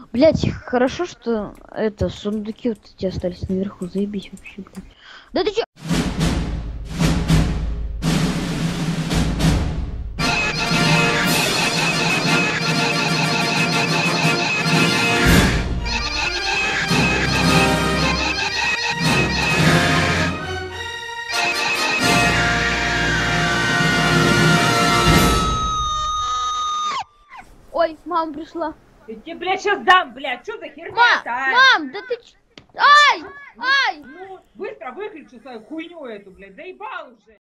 Блять, хорошо, что это сундуки вот эти остались наверху. Заебись вообще, блядь. Да ты чё? Ой, мама пришла. Я тебе, блядь, сейчас дам, блядь, что за херня-то, а? Мам, да ты ч... Ай! Ай! Ну, быстро выключи свою хуйню эту, блядь, заебал уже.